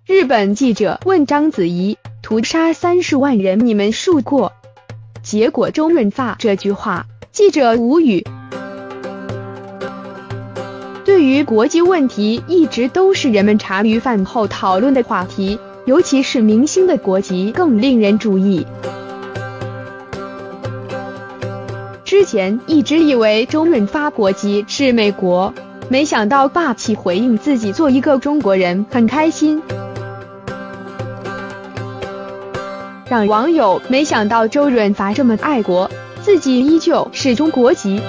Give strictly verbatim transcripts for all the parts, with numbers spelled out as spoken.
日本记者问章子怡：“屠杀三十万人，你们数过？”结果周润发这句话，记者无语。对于国籍问题，一直都是人们茶余饭后讨论的话题，尤其是明星的国籍更令人注意。之前一直以为周润发国籍是美国，没想到霸气回应自己做一个中国人很开心，让网友没想到周润发这么爱国，自己依旧是中国籍。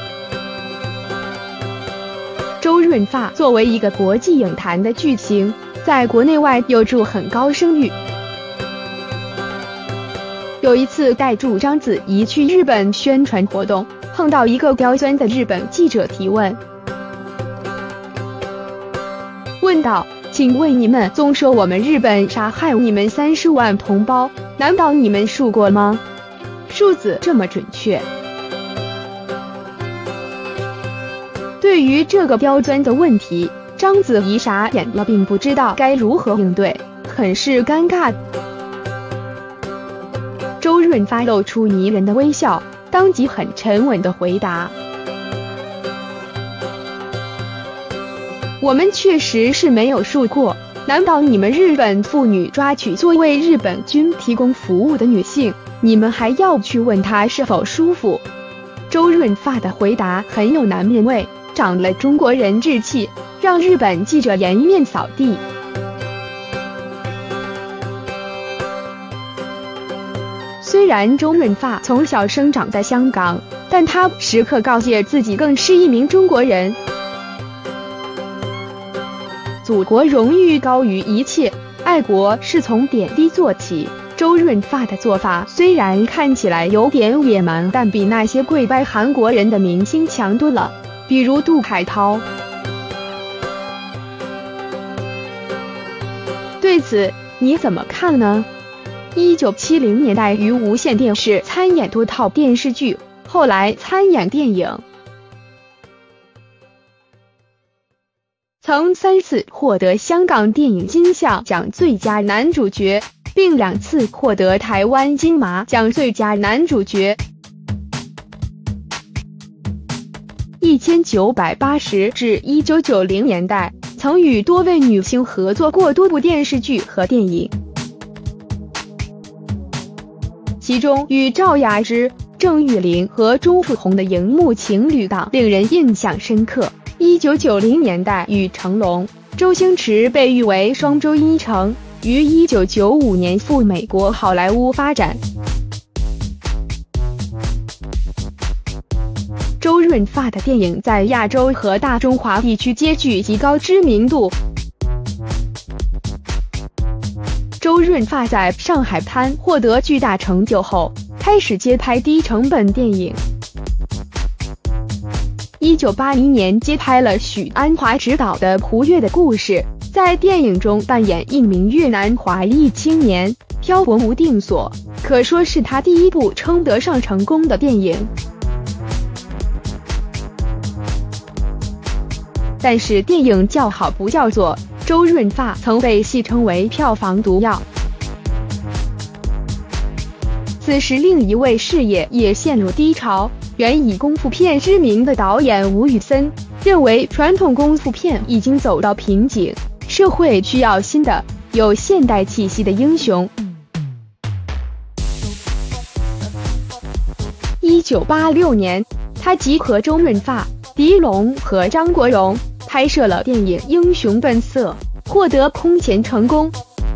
周润发作为一个国际影坛的巨星，在国内外有着很高声誉。有一次带助章子怡去日本宣传活动，碰到一个刁钻的日本记者提问，问道：“请问你们总说我们日本杀害你们三十万同胞，难道你们数过吗？数字这么准确？”对于这个刁钻的问题，章子怡傻眼了，并不知道该如何应对，很是尴尬。周润发露出迷人的微笑，当即很沉稳地回答：“我们确实是没有数过，难道你们日本妇女抓取作为日本军提供服务的女性，你们还要去问她是否舒服？”周润发的回答很有男人味，长了中国人志气，让日本记者颜面扫地。虽然周润发从小生长在香港，但他时刻告诫自己更是一名中国人。祖国荣誉高于一切，爱国是从点滴做起。周润发的做法虽然看起来有点野蛮，但比那些跪拜韩国人的明星强多了，比如杜海涛。对此你怎么看呢？一九七零年代于无线电视参演多套电视剧，后来参演电影，曾三次获得香港电影金像奖最佳男主角，并两次获得台湾金马奖最佳男主角。一九八零至一九九零年代，曾与多位女星合作过多部电视剧和电影，其中与赵雅芝、郑裕玲和钟楚红的荧幕情侣档令人印象深刻。一九九零年代与成龙、周星驰被誉为双周一成，于一九九五年赴美国好莱坞发展。周润发的电影在亚洲和大中华地区皆具极高知名度。周润发在上海滩获得巨大成就后，开始接拍低成本电影。一九八零年接拍了许鞍华执导的《胡越的故事》，在电影中扮演一名越南华裔青年，漂泊无定所，可说是他第一部称得上成功的电影。但是电影叫好不叫座，周润发曾被戏称为票房毒药。此时另一位事业也陷入低潮，原以功夫片知名的导演吴宇森认为传统功夫片已经走到瓶颈，社会需要新的有现代气息的英雄。一九八六年，他集合周润发、狄龙和张国荣拍摄了电影《英雄本色》，获得空前成功。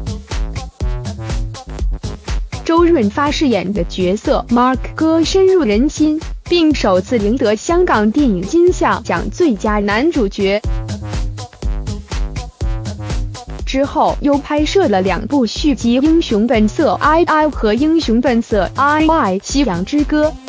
周润发饰演的角色 Mark 哥深入人心，并首次赢得香港电影金像奖最佳男主角。之后又拍摄了两部续集《英雄本色 I I》和《英雄本色 I I 夕阳之歌》。